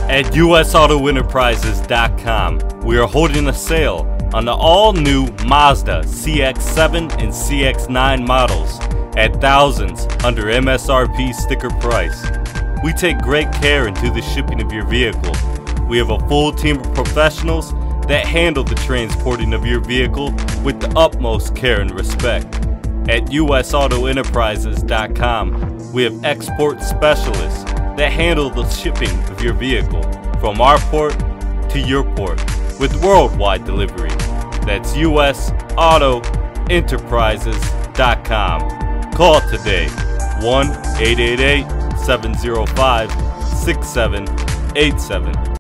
At USAutoEnterprises.com, we are holding a sale on the all-new Mazda CX-7 and CX-9 models at thousands under MSRP sticker price. We take great care into the shipping of your vehicle. We have a full team of professionals that handle the transporting of your vehicle with the utmost care and respect. At USAutoEnterprises.com, we have export specialists that handle the shipping of your vehicle from our port to your port with worldwide delivery. That's USAutoEnterprises.com. Call today 1-888-705-6787.